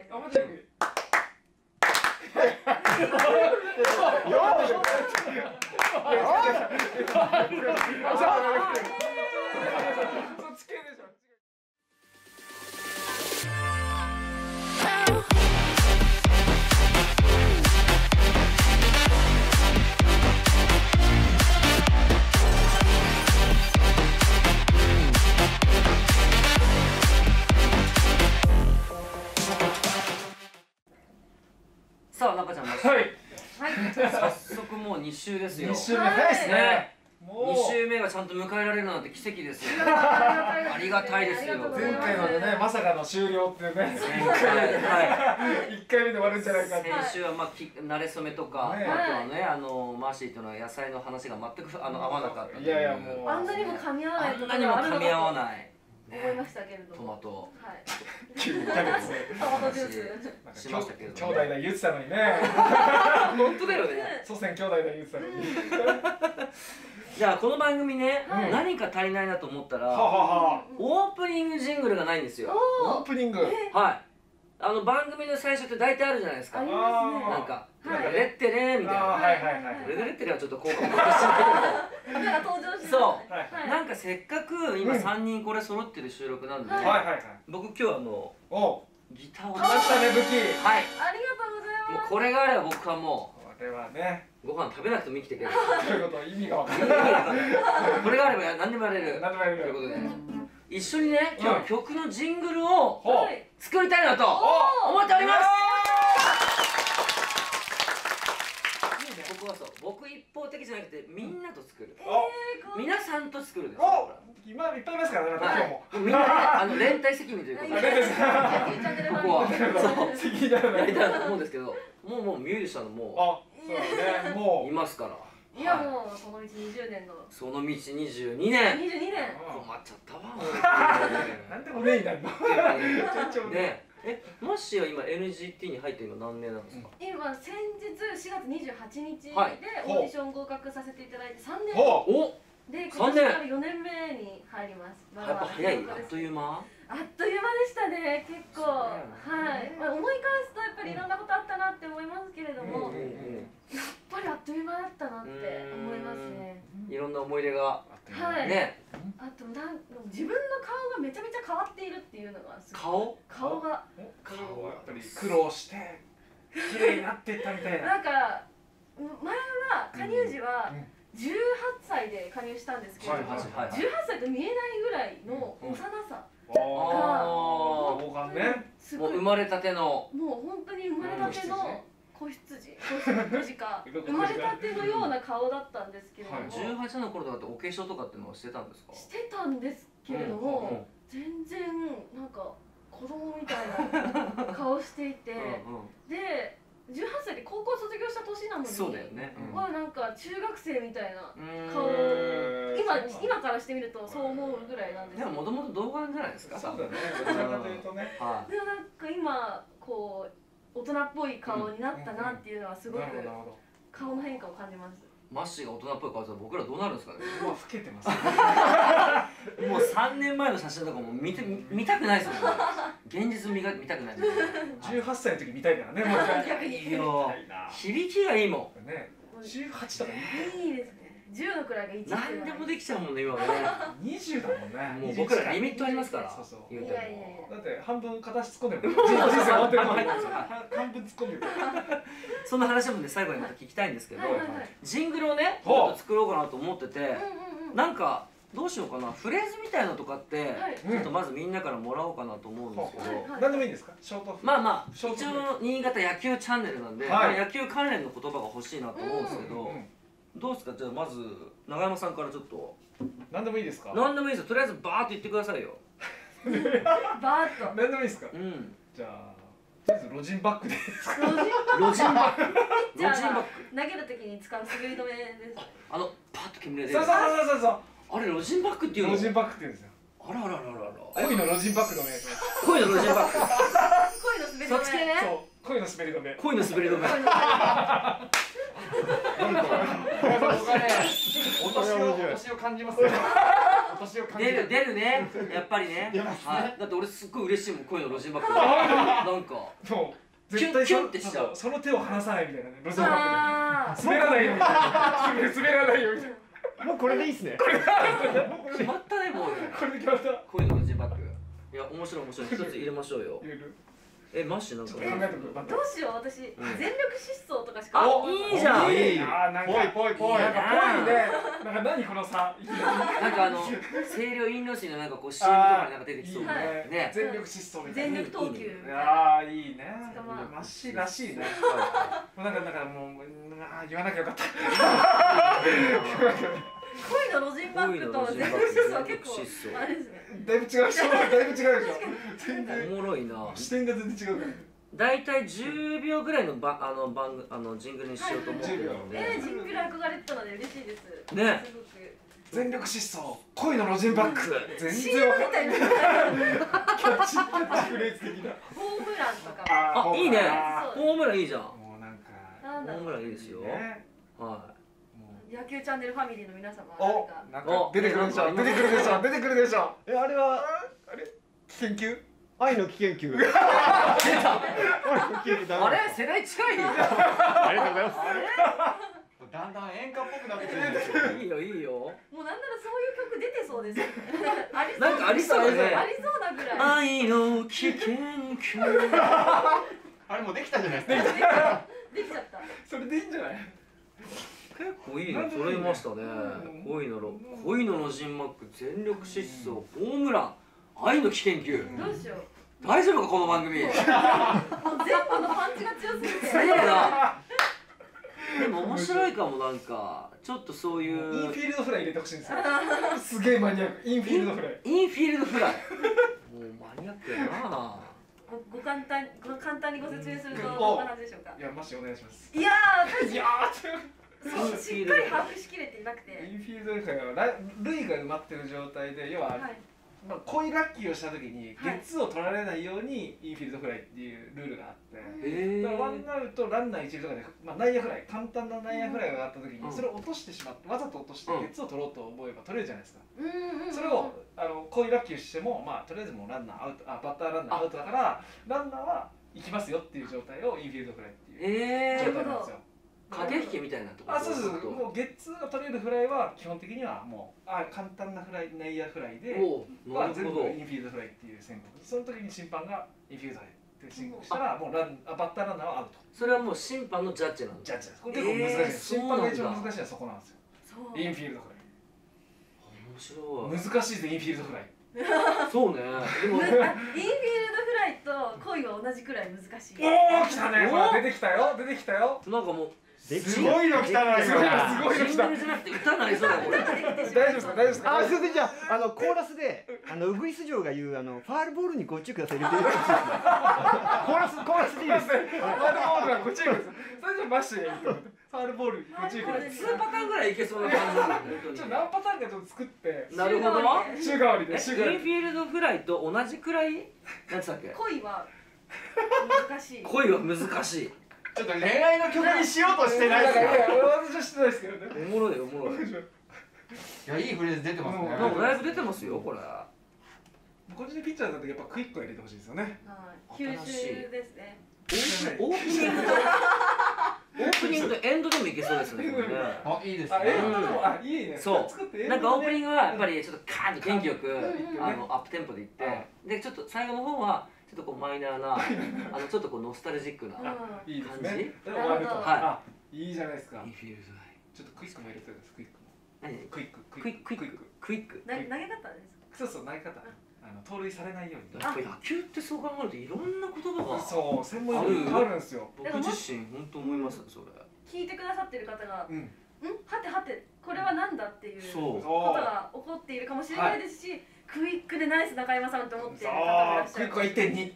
あ、マジで。そっち系でしょ。 さあ、中ちゃん、はい、早速もう2週ですよ。 2週目早いですね。 2週目がちゃんと迎えられるなんて奇跡ですよ。ありがたいですよ。 前回までね、まさかの終了っていうね。1回目で終わるんじゃないかって。 先週はまあ慣れ初めとか、あとはね、マーシーというのは野菜の話が全く合わなかった。 いやいや、もうあんなにも噛み合わない。 あんなにも噛み合わない。 思いましたけれども。 トマト。 はい。 キャベツ。 トマトジュース。しましたけど。 兄弟だ言ってたのにね。 本当だよね。 祖先兄弟だ言ってたのに。 じゃあこの番組ね、何か足りないなと思ったら、オープニングジングルがないんですよ。 オープニング。 はい。番組の最初って大体あるじゃないですか。なんかレッテレーみたいな。レッテレはちょっと効果もないけど。なんか登場して。 そう。なんかせっかく今3人これ揃ってる収録なんで、僕今日ギターを出したね、武器。 はい。 ありがとうございます。 もうこれがあれば僕はもう。 これはね。 ご飯食べなくても生きていける。 ということ意味が分かんない。 これがあれば何でもやれる。 何でもやれる。 ということで。一緒にね、今日曲のジングルを作りたいなと思っております。僕はそう、僕一方的じゃなくてみんなと作る。皆さんと作るです。 今いっぱいいますからね、今日も。 みんなね、連帯責任ということで。ここは責任だよね。 やりたいと思うんですけど、もうミュージシャンのもういますから。 いやもうその道20年の。 その道22年。 22年。 困っちゃったわ。 なんでもねえなの。 ね、マッシーは今 NGT に入って今何年なんですか？ 今先日4月28日でオーディション合格させていただいて3年。で今年から4年目に入ります。 やっぱ早い。あっという間？ あっという間でしたね。結構はい。思い返すとやっぱりいろんなことあったなって思いますけれども、やっぱりあっという間だったなって思いますね。 いろんな思い出がね。 あと自分の顔がめちゃめちゃ変わっているっていうのが顔がやっぱり苦労して綺麗になっていったみたいな。 なんか前は加入時は18歳で加入したんですけど、18歳と見えないぐらいの幼さがもう生まれたての、 もう本当に生まれたての子羊か生まれたてのような顔だったんですけれども、 18の頃とかってお化粧とかってのはしてたんですか？ してたんですけれども、全然なんか子供みたいな顔していて、で18歳で高校卒業した年なのに、 そうだよね。 なんか中学生みたいな顔、今からしてみるとそう思うぐらいなんです。 でももともと動画なんじゃないですか？ そうだね。どちらかというとね。 でもなんか今こう大人っぽい顔になったなっていうのはすごく顔の変化を感じます。 マッシーが大人っぽい顔したら僕らどうなるんですかね？ もう老けてます。 もう3年前の写真とかも見たくないですもんね。現実見たくない。 18歳の時見たいからね。もういいよ。響きがいいもん。 ね。18とかいいですね。10のくらいが1。 何でもできちゃうもんね今ね。 20だもんね。 もう僕らリミットありますから。 言うても。 だって半分片足突っ込んでる。人生終わってる。半分突っ込んでる。 そんな話もね最後にまた聞きたいんですけど、ジングルをねちょっと作ろうかなと思ってて、なんかどうしようかな、フレーズみたいなのとかってちょっとまずみんなからもらおうかなと思うんですけど、 何でもいいんですか？ショート。 まあ一応新潟野球チャンネルなんで野球関連の言葉が欲しいなと思うんですけど、どうですか？じゃあまず永山さんからちょっと。 何でもいいですか？ 何でもいいですよ。とりあえずバーッと言ってくださいよ。 バーッと。 何でもいいですか？じゃあとりあえずロジンバックでいいですか？ ロジンバック。 ロジンバック。投げるときに使う滑り止めです。 パッと決めれる。 そう。 あれロジンバックっていうの？ ロジンバックって言うんですよ。 あら。 恋のロジンバックでお願いします。 恋のロジンバック。 恋の滑り止め。そっち系ね。 そう。恋の滑り止め。 恋の滑り止め。僕はね、お年を感じますね。お星を感じる。 出るね、やっぱりね。 出ますねはい。だって俺すっごい嬉しいもん、恋のロジンバッグ。なんかもうキュンキュンってしちゃう。 その手を離さないみたいなね、ロジンバッあグで滑らないよみたいな、滑らないよみたいな。 もうこれでいいっすね。 決まったね、もう。 これで決まった。 恋のロジンバッグ。いや、面白い。一つ入れましょうよ。 入れる。 マッシュなんか。 考えとく。 どうしよう、私全力疾走とかしか。 あ、いいじゃん。 いいあーなんかぽいぽいぽい。 なんかぽいね。なんか何この差。 なんか清涼飲料水のなんかこう CM とかになんか出てきそうなね。 全力疾走みたいな。 全力投球みたいな。 ああいいね。 しかもマッシーらしいね。なんかもう言わなきゃよかった。 恋のロジンバッグと全力疾走は結構あれですね。 だいぶ違うでしょ。だいぶ違うでしょ。全然おもろいな。 視点が全然違うから。 だいたい10秒ぐらいのジングルにしようと思ってるので。 ジングル憧れてたので嬉しいです。 ね。 すごく。 全力疾走恋のロジンバッグ。全然 CM みたいな。 キャッチフレーズ的な。 ホームランとか。 あ、いいね。 そうホームランいいじゃん。 もうなんかホームランいいですよ。は野球チャンネルファミリーの皆様おなんか出てくるでしょ。出てくるでしょ。出てくるでしょ。 あれはあれ危険級？ 愛の危険球。 い。出た。ああれ世代近いよ。 ありがとうございます。だんだん演歌っぽくなってくるんですよ。 いいよいいよ。 もうなんならそういう曲出てそうですよね。 なんかありそうだね。 ありそうなぐらい。 愛の危険球。 あれもうできたじゃないですか。 できちゃった。 それでいいんじゃない？ 結構いいの揃いましたね。恋のロジンバッグ、全力疾走、ホームラン、愛の危険球。 どうしよう。 大丈夫かこの番組。 もう全部のパンチが強すぎて。 すげえな。でも面白いかもなんかちょっとそういうインフィールドフライ入れてほしいんですよ。すげえマニアック。インフィールドフライ。 インフィールドフライ。もうマニアックやな。 ご簡単にご説明するとどんな感じでしょうか。 いやマジお願いします。 いやいやー、しっかり把握しきれていなくて。 インフィールドフライは塁が埋まってる状態で要は。 はい。 まあ、こういうラッキーをした時にゲッツーを取られないようにインフィールドフライっていうルールがあって、だからワンアウトランナー一塁とかで、まあ、内野フライ簡単な内野フライが上がった時にそれを落としてしまってわざと落としてゲッツーを取ろうと思えば取れるじゃないですか。それをこういうラッキーをしても、まあ、とりあえずもうランナーアウトバッターランナーアウトだからランナーは行きますよっていう状態をインフィールドフライっていう状態なんですよ。 駆け引きみたいなところ。 あ、そうそうそう。もうゲッツーが取れるフライは基本的にはもう簡単なフライ内野フライで全部インフィールドフライっていう宣告。その時に審判がインフィールドフライって申告したらもうバッターランナーはアウト。 それはもう審判のジャッジなんジャッジです。これ結構難しいです。審判が一番難しいのはそこなんですよ。インフィールドフライ。 面白い。 難しいですインフィールドフライ。 そうね。でもインフィールドフライと恋は同じくらい難しい。 おお来たね。ほら出てきたよ。出てきたよ。 なんかもうすごいの来たな。 すごいの来た。 ジングルじゃなくて歌になりそうだこれ。 大丈夫ですか大丈夫ですか。 あ、それでじゃあコーラスでウグイス嬢が言うファールボールにご注意ください入れてる。コーラスでいいです。 ファールボールはご注意ください。それじゃマッシュでいいと思って。ファールボールご注意ください。 2パターンぐらいいけそうな感じだね。 ちょっと何パターンかちょっと作ってなるほど。 週替わりでインフィールドフライと同じくらいなんつったっけ？ 恋は難しい。 恋は難しい。 ちょっと恋愛の曲にしようとしてないですか。 いや私はしてないですけどね。 おもろいおもろい。 いやいいフレーズ出てますね。 なんかだいぶ出てますよこれ。 個人的にピッチャーだとやっぱクイックを入れてほしいですよね。 吸収ですね。 オープニングとエンドでもいけそうですね。これね。 あ、いいですね。 いいね。 そうなんかオープニングはやっぱりちょっとカーンと元気よくアップテンポでいってでちょっと最後の方はちょっとこうマイナーなちょっとこうノスタルジックな感じ。 いいですね。はいいいじゃないですか。 インフィールドライちょっとクイックも入れてください。クイックも。 何？ クイッククイック投げ方ですか。 そう投げ方盗塁されないように。 やっぱ野球ってそう考えるといろんな言葉がそう専門用語あるんですよ。 僕自身本当思いますそれ。 聞いてくださってる方がはてはてこれはなんだっていうそうことが起こっているかもしれないですし、クイックでナイス中山さんって思っている方もいらっしゃる。 クイックは 1.2 って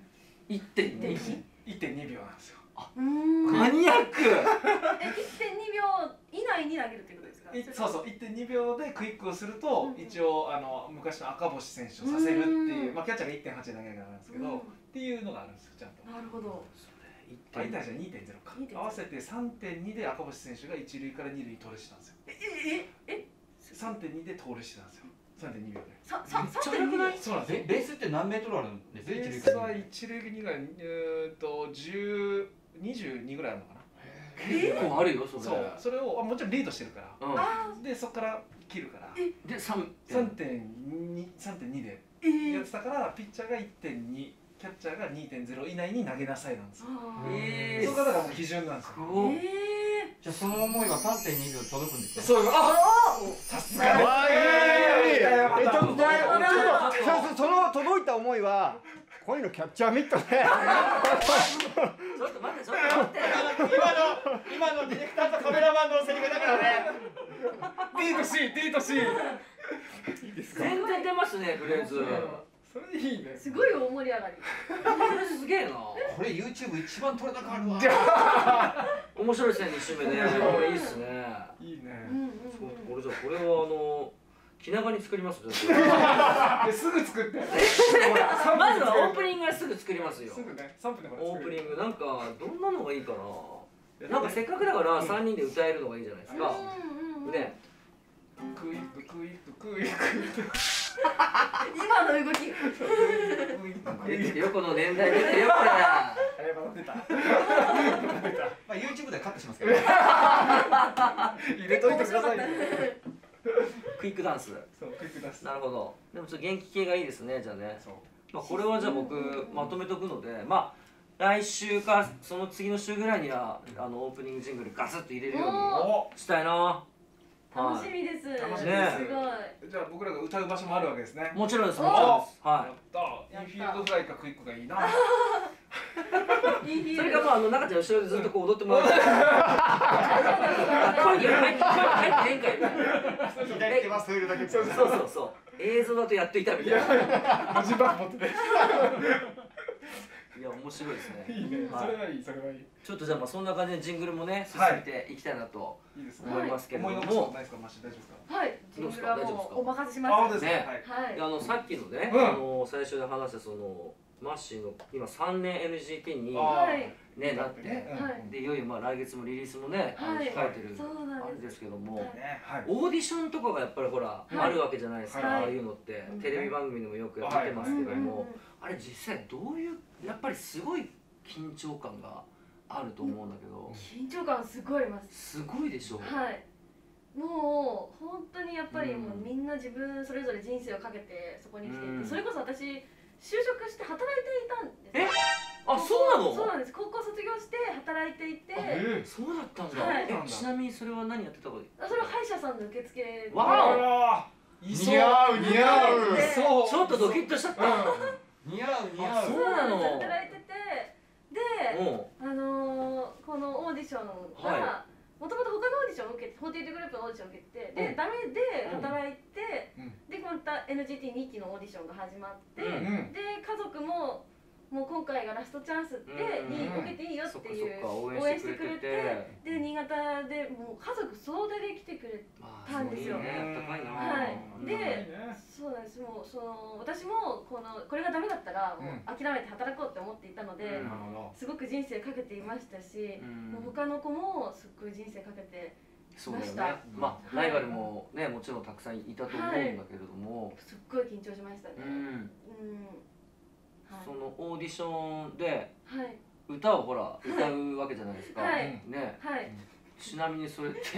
1.2 秒なんですよ。 マニアック。 1.2秒以内に投げるっていうことですか。 そうそう 1.2 秒でクイックをすると一応昔の赤星選手をさせるっていうまあキャッチャーが 1.8 で投げるからなんですけどっていうのがあるんですよちゃんと。 なるほど。 1.8じゃ 2.0 か合わせて 3.2 で赤星選手が一塁から二塁に盗塁したんですよ。3.2 で盗塁してたんですよ。 3.2秒で。 3.2秒。 そうなんですよ。 ベースって何メートルあるんですか？ ベースは一塁にが22ぐらいあるのかな。 結構あるよそれ。 そう、それをもちろんリードしてるから。でそこから切るから。 で 3.2でやってたからピッチャーが 1.2、キャッチャーが 2.0 以内に投げなさいなんですよ。そこがだからもう基準なんですよ。 じゃあその思いが 3.2 秒届くんですか？ そう、さすがその届いた思いはこういうのキャッチャーミットね。 ちょっと待って今のディレクターとカメラマンのセリフだからね。 D と C、D と C。 全然出ますねフレーズ。 それいいね。 すごい大盛り上がり。 すげえな。 これ YouTube 一番撮れ高あるわ。 面白いですね2週目ね。これいいっすね。 いいね。 これじゃこれは気長に作りますよ。 すぐ作って。 まずはオープニングはすぐ作りますよ。 すぐね。3分でオープニングなんかどんなのがいいかな。なんかせっかくだから3人で歌えるのがいいじゃないですか。ね。 クイップクイップクイップ。 今の動き。 横の年代出てよこれ。 出た。 まあ YouTube でカットしますけど。 入れといてください。 クイックダンス。 そう、クイックダンス。 なるほど。でもちょっと元気系がいいですねじゃあね。まあこれはじゃあ僕まとめとくので、まあ来週かその次の週ぐらいにはオープニングジングルガツッと入れるようにしたいな。 楽しみです。 楽しみです。 すごい。 じゃあ僕らが歌う場所もあるわけですね。 もちろんです。もちろんです。はい。インフィールドフライかクイックがいいな。 それかまあ中ちゃん後ろでずっとこう踊ってもらう。声に入って変化みたいな。 左手は添えるだけ。 そう。映像だとやっていたみたいな。 文字バッグ持ってて。 いや面白いですね。 いいね。それはいい、それはいい。 ちょっとじゃあまあそんな感じでジングルもね進めていきたいなと思いますけれども。 思い残すことないですか、マッシュ大丈夫ですか？ はい。ジングルはもうお任せします。 ね。 はい。 さっきのね最初で話したそのマッシーの今3年 NGT にねなってでいよいよまあ来月もリリースもね控えてるあれですけどもオーディションとかがやっぱりほらあるわけじゃないですか。ああいうのってテレビ番組でもよくやってますけどもあれ実際どういうやっぱりすごい緊張感があると思うんだけど。 緊張感すごいあります。 すごいでしょ。 はい。もう本当にやっぱりもうみんな自分それぞれ人生をかけてそこに来ていて、それこそ私就職して働いていたんです。 あ、そうなの？ そうなんです。高校卒業して働いていて。 そうだったんだ。ちなみにそれは何やってたか。 それは歯医者さんの受付。 わお。似合う。 そう。ちょっとドキッとしちゃった。 似合う。 そうなの。働いてて、で、このオーディションがもともと他のオーディションを受けて、48グループのオーディションを受けて、でダメで働いて、でまた NGT2 期のオーディションが始まって、で家族ももう今回がラストチャンスでに受けていいよっていう応援してくれて、で新潟でもう家族総出で来てくれたんですよ。はい。で、そうなんです。もう私もこれがダメだったらもう諦めて働こうって思っていたので、すごく人生かけていましたし、もう他の子もすっごい人生かけてました。 まあライバルもねもちろんたくさんいたと思うんだけれども、 すっごい緊張しましたね。 そのオーディションで歌をほら歌うわけじゃないですか。ね。ちなみにそれってクス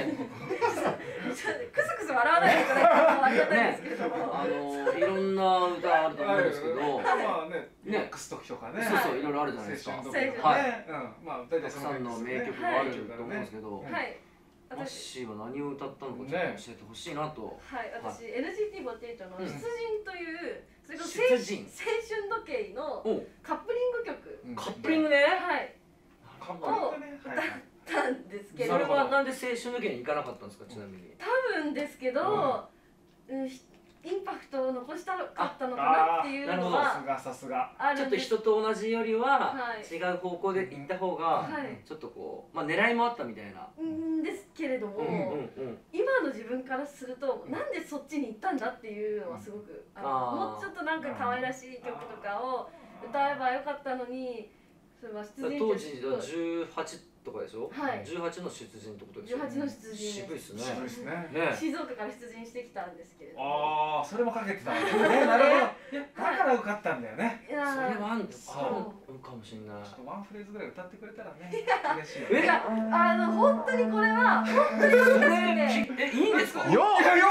クス笑わないでいただいてありがたいですけれども、 いろんな歌あると思うんですけど、 まあね、ミックス時とかね、 そういろいろあるじゃないですか。 はい。まあ大体たくさんの名曲があると思うんですけど、 はい。 マッシーは何を歌ったのかちょっと教えてほしいなと。 はい、私 NGT48 の出陣というそれこそ出陣青春時計のカップリング曲、 カップリングね。 はい。を歌ったんですけど、 それはなんで青春時計に行かなかったんですか、ちなみに。 多分ですけど、インパクトを残したかったのかなっていうのはさすがちょっと人と同じよりは違う方向で行った方がちょっとこうまあ狙いもあったみたいな。 ですけれども、今の自分からするとなんでそっちに行ったんだっていうのはすごくもうちょっとなんか可愛らしい曲とかを歌えばよかったのに、そそれは出陣当時は18とかでしょ。 はい。 18の出陣ってことでしょ。 18の出陣。 渋いっすね。 渋いですね。 静岡から出陣してきたんですけれども。 ああ、それもかけてたんだね。なるほど。だから受かったんだよね。 いやそれはあるそうかもしれない。 ちょっとワンフレーズぐらい歌ってくれたらね。嬉しいよね。 いや本当にこれは本当に難しくて。 いいんですか。 よ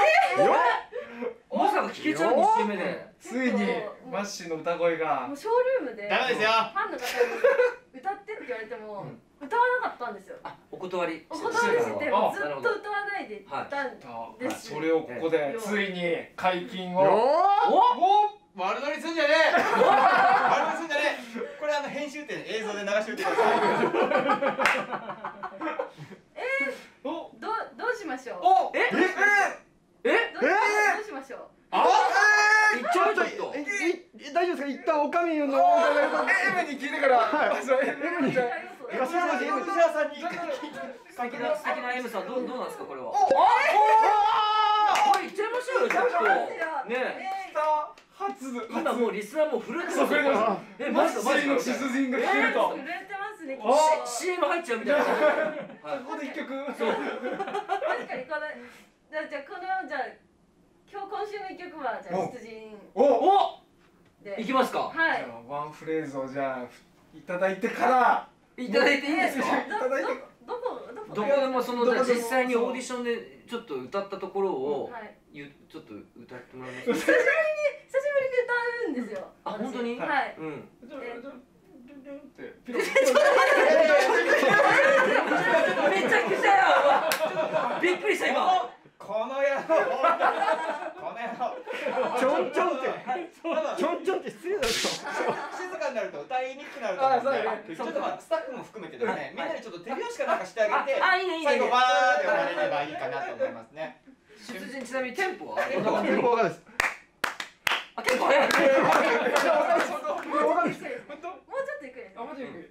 まさか聞けちゃう2週目で。 ついにマッシーの歌声がもうショールームでダメですよ。 ファンの方に歌ってって言われても歌わなかったんですよ。 お断り。 お断りしてもずっと歌わないでいたんです。 それをここでついに解禁を。 丸乗りすんじゃねえ。丸乗りすんじゃねえ。これ編集点映像で流しておいてください。 どうしましょう。 おどうしましょう。 ちょっと大丈夫ですか。一旦おかみの M に聞いてから。M にじゃ頭文字 M 藤原さんに素敵な M さんどうなんですかこれは。いっちゃいましょうよちょっと。ね。今もうリスナーも震えてますよ。マジマジの出陣が聞けると。 震えてますね。 CM 入っちゃうみたいな。 ここで一曲。 そう。確かにこのじゃあ今週の一曲はじゃあ出陣。 いきますか。 はい。 ワンフレーズをじゃあいただいてから。 いただいていいですか。 どこでも実際にオーディションでちょっと歌ったところをちょっと歌ってもらえますか。 久しぶりに歌うんですよ。 あ、本当に。 はい。 めちゃくちゃよ。びっくりした今。 この野郎ちょんちょんって失礼だろ。 静かになると歌いにくくなると思うんで、ちょっとスタッフも含めてですね、みんなにちょっと手拍子かなんかしてあげて、最後バーで終われればいいかなと思いますね。 出陣ちなみにテンポは？ テンポわかんないです。 あ、結構早い。 もうちょっとゆっくり。 あ、もうちょっとゆっくり。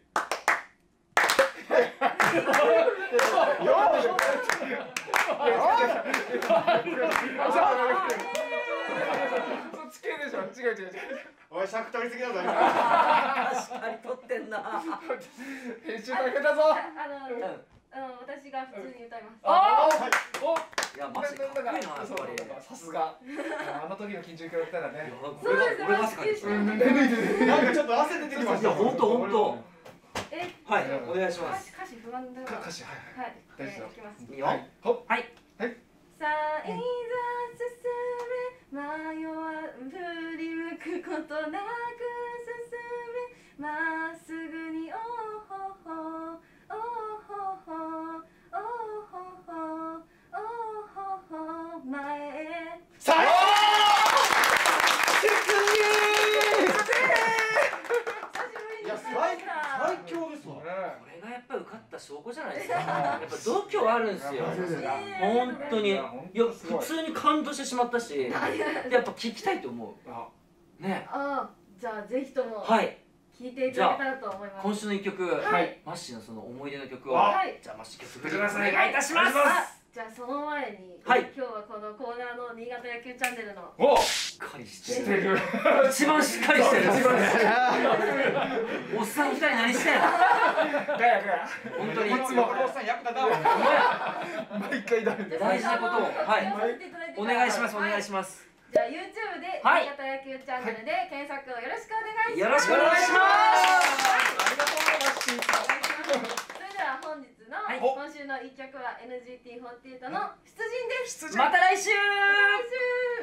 おい、尺取りすぎだぞ。 確かに取ってんな。 編集大変だぞ。 私が普通に歌います。 いや、マジかっこいいな、やっぱり。 さすが。あの時の緊張からったらね。 俺が汗かいてなんかちょっと汗出てきました。 本当。はい、お願いします。 歌詞不安だわ。 歌詞はい。 大丈夫。いきます。 いいよ。 はい。さあいざ進め迷わ振り向くことなく進めまっすぐにおほほおほほおほほおほほ前へ。 最強ですわ。 これがやっぱ受かった証拠じゃないですか。やっぱ度胸あるんですよ。本当に。いや、普通に感動してしまったし、やっぱ聞きたいと思う。ね。 じゃあぜひともはい。 聞いていただけたらと思います。 今週の一曲、マッシーのその思い出の曲を、じゃあマッシー曲ください。お願いいたします。 じゃあその前に、今日はこのコーナーの新潟野球チャンネルのしっかりしてる。一番しっかりしてる。おっさん2人何してんの？本当に。 いつもこのおっさん役立たんわ。 毎回ダメです。 大事なことを、お願いします。お願いします。 じゃあ YouTube で新潟野球チャンネルで検索をよろしくお願いします。 よろしくお願いします。 ありがとうございます。 それでは本日の今週の一曲は NGT48 の出陣です。 また来週。